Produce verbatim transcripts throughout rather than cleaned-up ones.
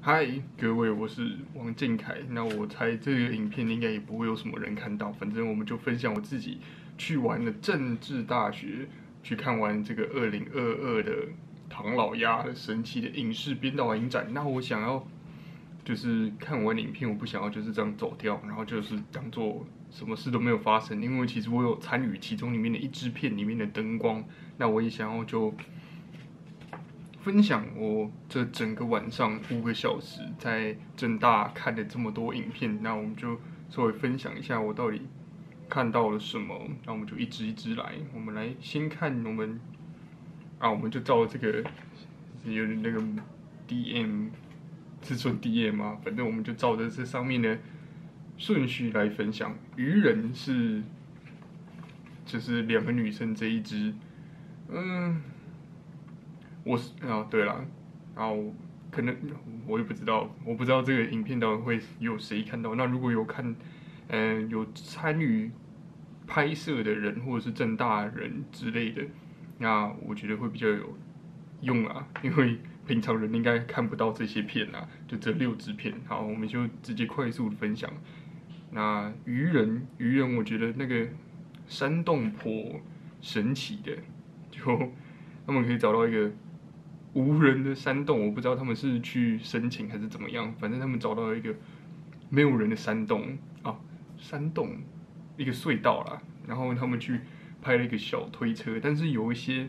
嗨，各位，我是王靖凯。那我猜这个影片应该也不会有什么人看到，反正我们就分享我自己去完了政治大学，去看完这个二零二二的唐老鸭的神奇的影视编导影展。那我想要就是看完影片，我不想要就是这样走掉，然后就是当做什么事都没有发生，因为其实我有参与其中里面的一支片里面的灯光，那我也想要就。分享我这整个晚上五个小时在正大看了这么多影片，那我们就稍微分享一下我到底看到了什么。那我们就一支一支来，我们来先看我们啊，我们就照这个有点那个 D M 是说 D M 吗？反正我们就照着这上面的顺序来分享。愚人是就是两个女生这一支，嗯。我是啊，对了，然后可能我也不知道，我不知道这个影片到底会有谁看到。那如果有看，嗯、呃，有参与拍摄的人或者是正大人之类的，那我觉得会比较有用啊，因为平常人应该看不到这些片啊，就这六支片。好，我们就直接快速的分享。那愚人，愚人，我觉得那个山洞颇神奇的，就他们可以找到一个。无人的山洞，我不知道他们是去申请还是怎么样，反正他们找到了一个没有人的山洞啊，山洞一个隧道啦，然后他们去拍了一个小推车，但是有一些，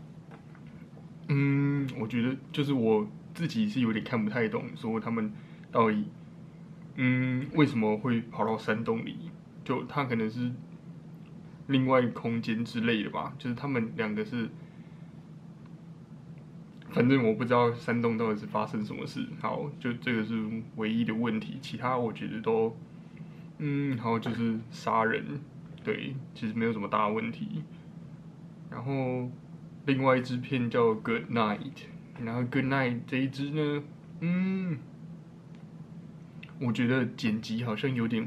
嗯，我觉得就是我自己是有点看不太懂，说他们到底，嗯，为什么会跑到山洞里？就他可能是另外空间之类的吧，就是他们两个是。反正我不知道山洞到底是发生什么事，好，就这个是唯一的问题，其他我觉得都，嗯，好就是杀人，对，其实没有什么大问题。然后另外一支片叫 Good Night， 然后 Good Night 这一支呢，嗯，我觉得剪辑好像有点，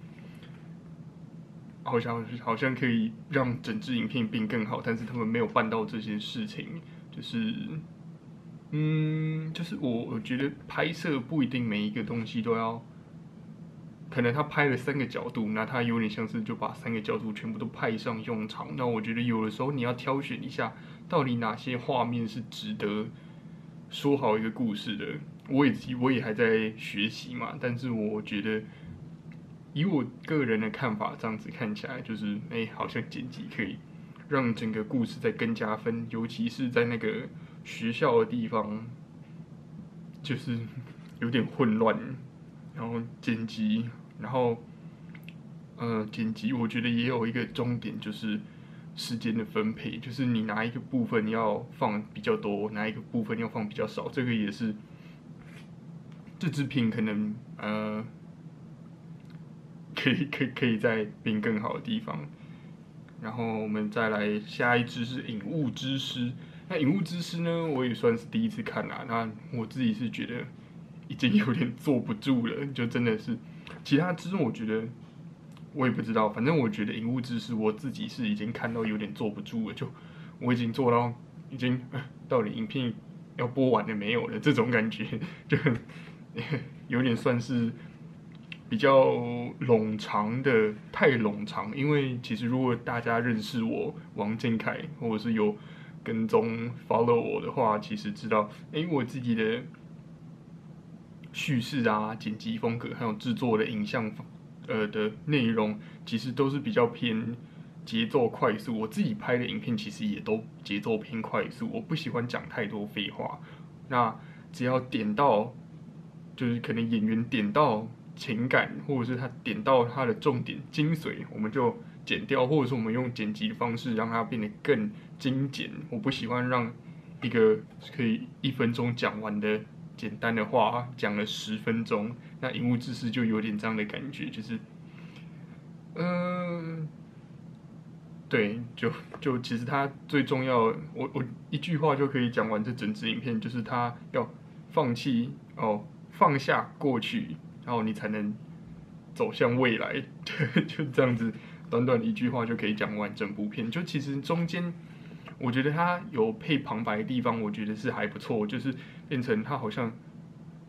好像好像可以让整支影片变更好，但是他们没有办到这些事情，就是。嗯，就是我我觉得拍摄不一定每一个东西都要，可能他拍了三个角度，那他有点像是就把三个角度全部都派上用场。那我觉得有的时候你要挑选一下，到底哪些画面是值得说好一个故事的。我也我也还在学习嘛，但是我觉得以我个人的看法，这样子看起来就是，哎、欸，好像剪辑可以让整个故事再更加分，尤其是在那个。学校的地方就是有点混乱，然后剪辑，然后呃剪辑，我觉得也有一个重点就是时间的分配，就是你哪一个部分要放比较多，哪一个部分要放比较少，这个也是这支片可能呃可以可以可以再变更好的地方。然后我们再来下一支是《影雾之师》。那《影雾之师》呢，我也算是第一次看啦。那我自己是觉得已经有点坐不住了，就真的是其他支我觉得我也不知道，反正我觉得《影雾之师》我自己是已经看到有点坐不住了，就我已经做到已经、呃、到底影片要播完了没有了这种感觉，就很有点算是。比较冗长的，太冗长。因为其实如果大家认识我王靖凯，或者是有跟踪 follow 我的话，其实知道，哎、欸，我自己的叙事啊、剪辑风格，还有制作的影像，呃的内容，其实都是比较偏节奏快速。我自己拍的影片其实也都节奏偏快速，我不喜欢讲太多废话。那只要点到，就是可能演员点到。情感，或者是他点到他的重点精髓，我们就剪掉，或者是我们用剪辑的方式让它变得更精简。我不喜欢让一个可以一分钟讲完的简单的话讲了十分钟，那影雾之师就有点这样的感觉，就是，嗯、呃，对，就就其实他最重要，我我一句话就可以讲完这整支影片，就是他要放弃哦，放下过去。然后你才能走向未来，就这样子，短短的一句话就可以讲完整部片。就其实中间，我觉得它有配旁白的地方，我觉得是还不错，就是变成它好像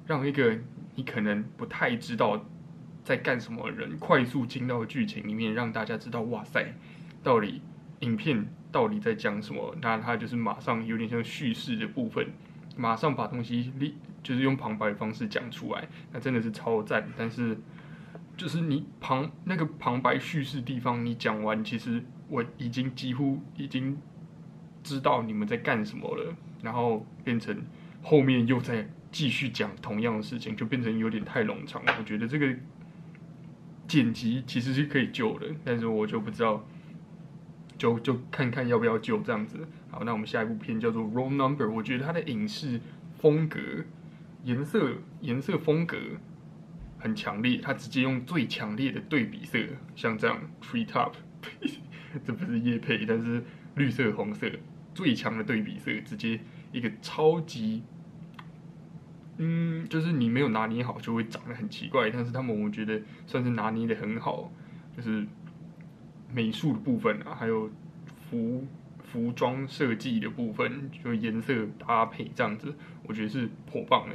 让一个你可能不太知道在干什么的人，快速进到剧情里面，让大家知道哇塞，到底影片到底在讲什么。那它就是马上有点像叙事的部分，马上把东西就是用旁白的方式讲出来，那真的是超赞。但是就是你旁那个旁白叙事地方，你讲完，其实我已经几乎已经知道你们在干什么了，然后变成后面又在继续讲同样的事情，就变成有点太冗长了。我觉得这个剪辑其实是可以救的，但是我就不知道，就就看看要不要救这样子。好，那我们下一部片叫做《Wrong Number》，我觉得它的影视风格、颜色、颜色风格很强烈，它直接用最强烈的对比色，像这样 Tree Top， 这不是业配，但是绿色、红色最强的对比色，直接一个超级。嗯，就是你没有拿捏好，就会长得很奇怪。但是他们我觉得算是拿捏的很好，就是美术的部分啊，还有服服装设计的部分，就颜色搭配这样子，我觉得是颇棒的。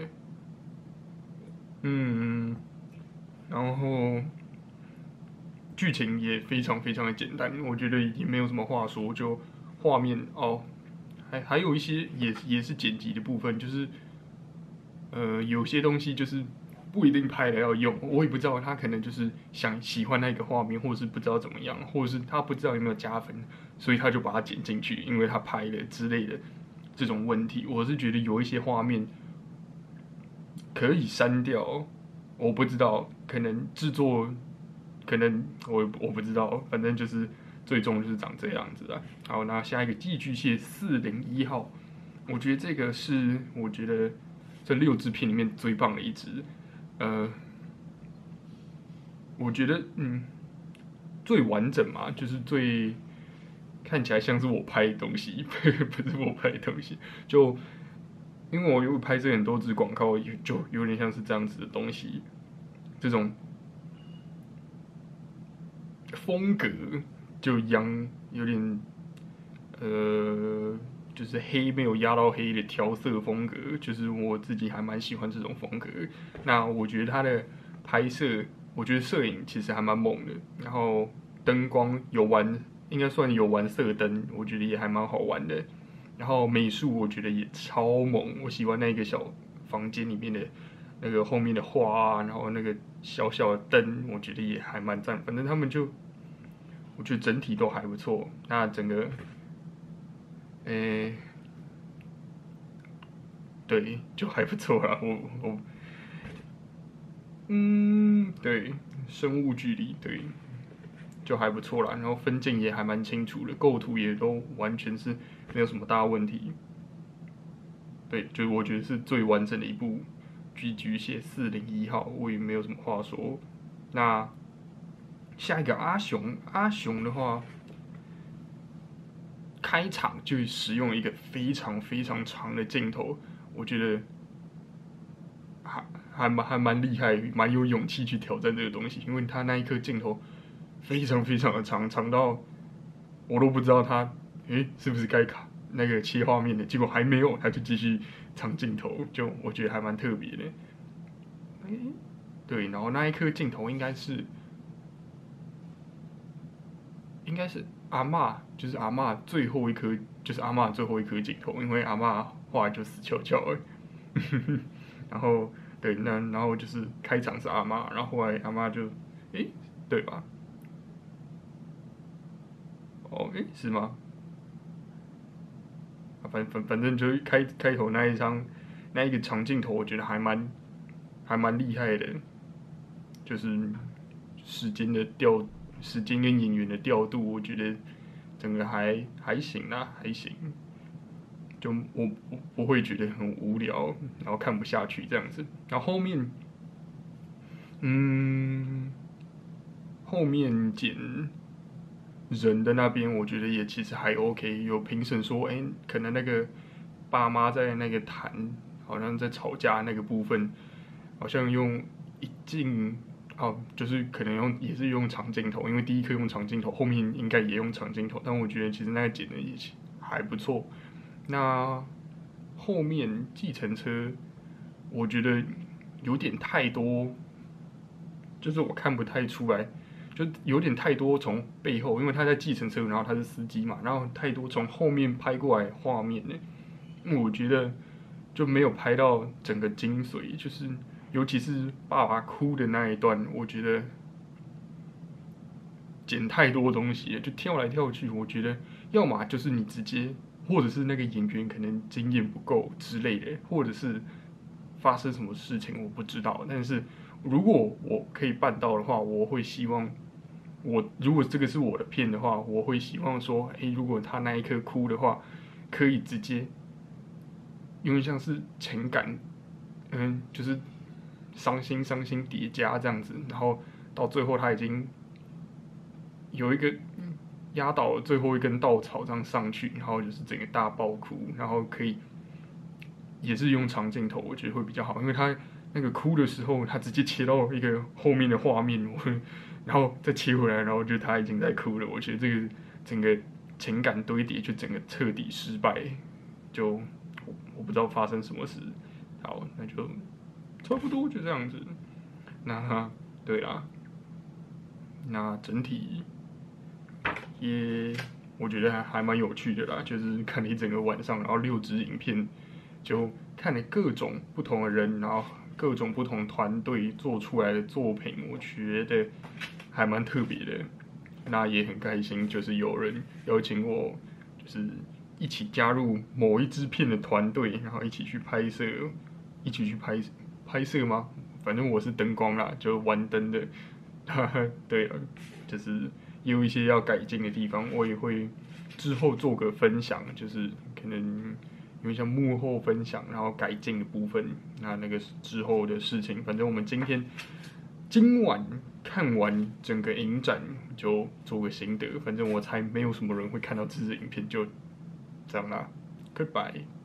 嗯，然后剧情也非常非常的简单，我觉得也没有什么话说，就画面哦，还还有一些也也是剪辑的部分，就是。呃，有些东西就是不一定拍了要用，我也不知道他可能就是想喜欢那个画面，或者是不知道怎么样，或者是他不知道有没有加分，所以他就把它剪进去，因为他拍了之类的这种问题。我是觉得有一些画面可以删掉，我不知道，可能制作，可能我我不知道，反正就是最终就是长这样子啊。好，那下一个寄居蟹四零一号，我觉得这个是我觉得。这六支片里面最棒的一支，呃，我觉得嗯最完整嘛，就是最看起来像是我拍的东西，不是我拍的东西。就因为我有拍这很多支广告，就有点像是这样子的东西，这种风格就央有点呃。就是黑没有压到黑的调色风格，就是我自己还蛮喜欢这种风格。那我觉得它的拍摄，我觉得摄影其实还蛮猛的，然后灯光有玩，应该算有玩色灯，我觉得也还蛮好玩的。然后美术我觉得也超猛，我喜欢那个小房间里面的那个后面的花啊，然后那个小小的灯，我觉得也还蛮赞。反正他们就，我觉得整体都还不错。那整个。诶、欸，对，就还不错啦。我我，嗯，对，生物距离对，就还不错啦。然后分镜也还蛮清楚的，构图也都完全是没有什么大问题。对，就是我觉得是最完整的一部《寄居蟹四零一号》，我也没有什么话说。那下一个阿雄，阿雄的话。开场就使用一个非常非常长的镜头，我觉得还还蛮还蛮厉害，蛮有勇气去挑战这个东西，因为他那一颗镜头非常非常的长，长到我都不知道他诶是不是该卡那个切画面的，结果还没有，他就继续长镜头，就我觉得还蛮特别的。诶，对，然后那一颗镜头应该是应该是。阿嬷就是阿嬷最后一颗，就是阿嬷最后一颗镜头，因为阿嬷后来就死翘翘了。然后对，那然后就是开场是阿嬷，然后后来阿嬷就，诶，对吧？哦，诶，是吗？反反反正就开开头那一张那一个长镜头，我觉得还蛮还蛮厉害的，就是时间的调。时间跟演员的调度，我觉得整个还还行啦，还行。就我我不会觉得很无聊，然后看不下去这样子。然后后面，嗯，后面剪人的那边，我觉得也其实还 OK。有评审说，哎、欸，可能那个爸妈在那个谈，好像在吵架那个部分，好像用一镜。哦，就是可能用也是用长镜头，因为第一颗用长镜头，后面应该也用长镜头，但我觉得其实那个剪的也还不错。那后面计程车，我觉得有点太多，就是我看不太出来，就有点太多从背后，因为他在计程车，然后他是司机嘛，然后太多从后面拍过来画面呢，我觉得就没有拍到整个精髓，就是尤其是爸爸哭的那一段，我觉得剪太多东西了，就跳来跳去，我觉得要么就是你直接，或者是那个演员可能经验不够之类的，或者是发生什么事情我不知道，但是如果我可以办到的话，我会希望我如果这个是我的片的话，我会希望说，哎，如果他那一刻哭的话，可以直接，因为像是情感，嗯，就是伤心伤心叠加这样子，然后到最后他已经有一个压倒最后一根稻草这样上去，然后就是整个大爆哭，然后可以也是用长镜头，我觉得会比较好，因为他那个哭的时候，他直接切到一个后面的画面，我然后再切回来，然后就他已经在哭了，我觉得这个整个情感堆叠就整个彻底失败，就我我不知道发生什么事，好，那就差不多就这样子，那对啦，那整体。也我觉得还还蛮有趣的啦，就是看了一整个晚上，然后六支影片，就看了各种不同的人，然后各种不同团队做出来的作品，我觉得还蛮特别的。那也很开心，就是有人邀请我，就是一起加入某一支片的团队，然后一起去拍摄，一起去拍拍摄吗？反正我是灯光啦，就玩灯的。对了，就是也有一些要改进的地方，我也会之后做个分享，就是可能因为像幕后分享，然后改进的部分，那那个之后的事情，反正我们今天今晚看完整个影展就做个心得，反正我猜没有什么人会看到这支影片，就这样啦，Goodbye。